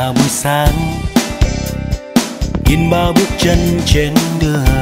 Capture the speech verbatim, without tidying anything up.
buổi sáng, in bao bước chân trên đường.